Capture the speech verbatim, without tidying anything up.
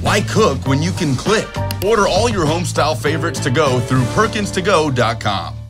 Why cook when you can click? Order all your home style favorites to go through Perkins to go dot com.